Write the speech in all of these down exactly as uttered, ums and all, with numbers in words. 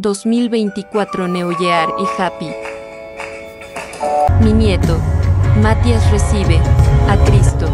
dos mil veinticuatro Neuyear y Happy. Mi nieto, Matías, recibe a Cristo.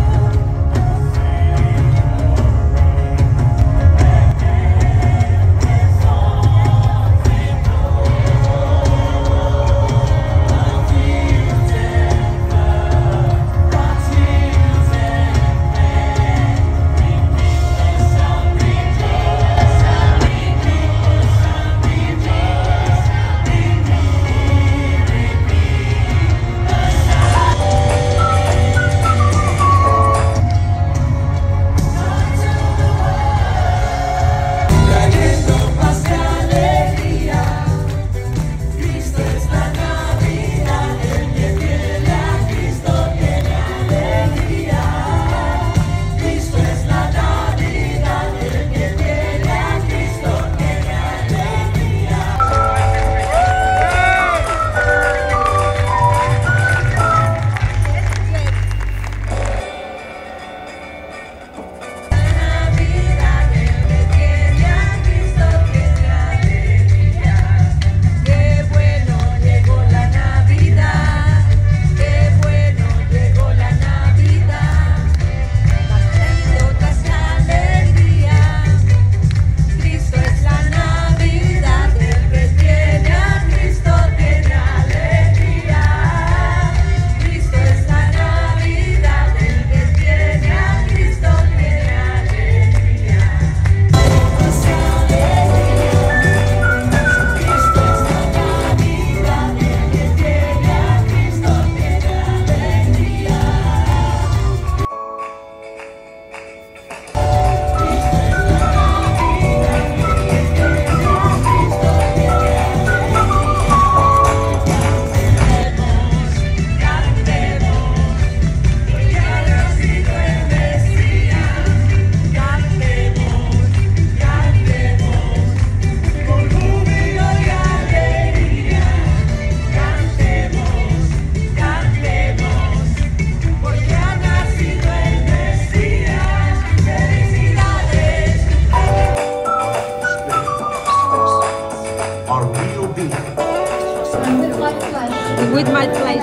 With my flesh.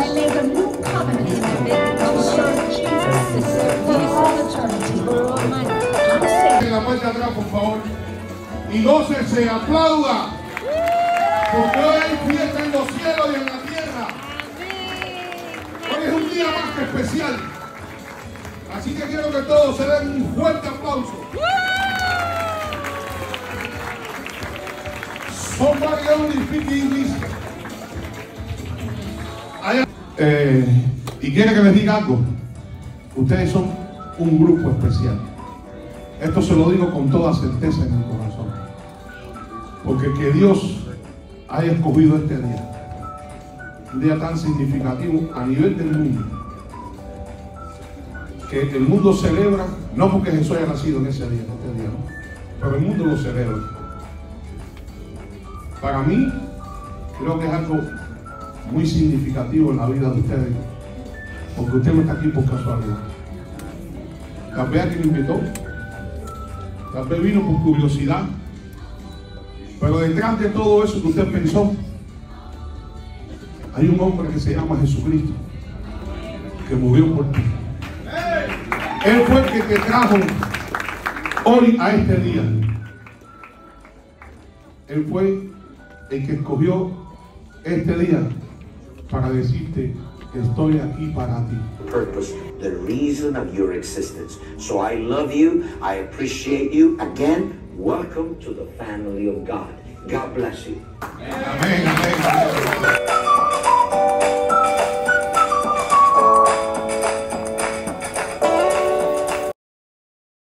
En la parte de atrás, por favor. Y gócese, aplauda. Porque hoy hay fiesta en los cielos y en la tierra. Hoy es un día más que especial. Así que quiero que todos se den un fuerte aplauso. Somebody only speak English. Eh, y quiere que les diga algo. Ustedes son un grupo especial. Esto se lo digo con toda certeza en mi corazón. Porque que Dios haya escogido este día, un día tan significativo a nivel del mundo, que el mundo celebra, no porque Jesús haya nacido en ese día, en este día, ¿no? Pero el mundo lo celebra. Para mí, creo que es algo muy significativo en la vida de ustedes, porque usted no está aquí por casualidad. Tal vez alguien me invitó, tal vez vino por curiosidad, pero detrás de todo eso que usted pensó, hay un hombre que se llama Jesucristo, que murió por ti. Él fue el que te trajo hoy a este día. Él fue el que escogió este día para decirte que estoy aquí para ti. Purpose, the reason of your existence. So I love you, I appreciate you. Again, welcome to the family of God. God bless you. Amén, amén, amén.